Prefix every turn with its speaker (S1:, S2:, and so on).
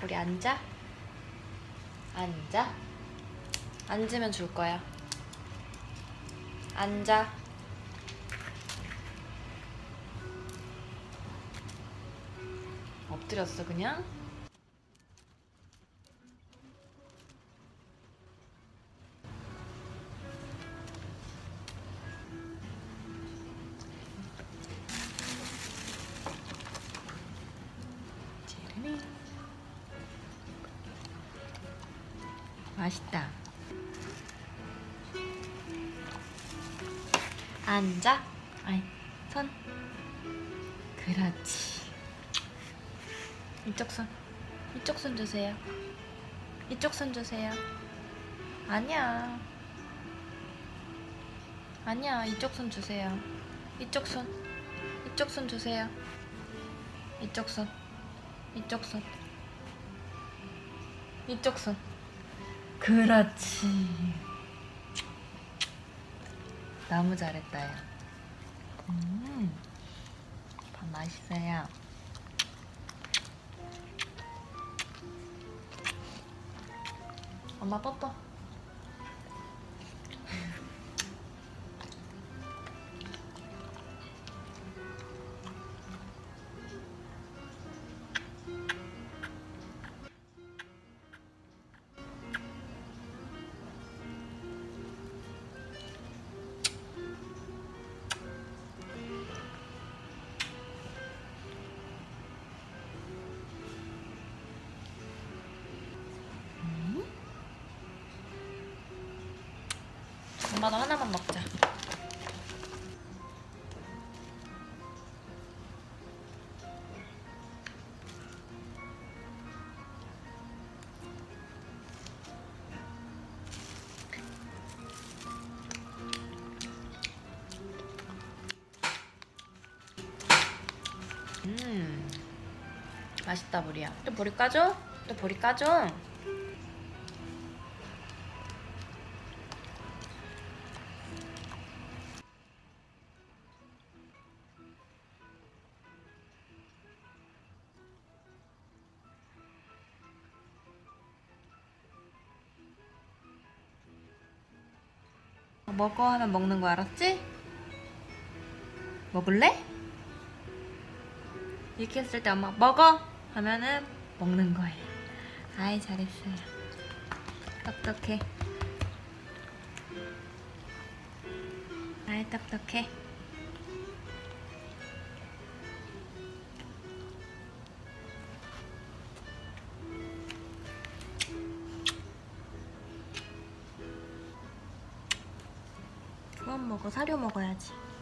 S1: 우리 앉아. 앉아. 앉으면 줄 거야. 앉아. 엎드렸어 그냥? 제르미 맛있다. 앉아. 아이, 손. 그렇지. 이쪽 손. 이쪽 손 주세요. 이쪽 손 주세요. 아니야. 아니야. 이쪽 손 주세요. 이쪽 손. 이쪽 손 주세요. 이쪽 손. 이쪽 손. 이쪽 손. 그렇지. 너무 잘했다, 야. 밥 맛있어요. 엄마 뽀뽀. 엄마도 하나만 먹자. 맛있다 보리야. 또 보리 까줘? 또 보리 까줘? 먹어 하면 먹는 거 알았지? 먹을래? 이렇게 했을 때 엄마 먹어 하면은 먹는 거예요. 아이 잘했어요. 똑똑해. 아이 똑똑해. 그만 먹어. 사료 먹어야지.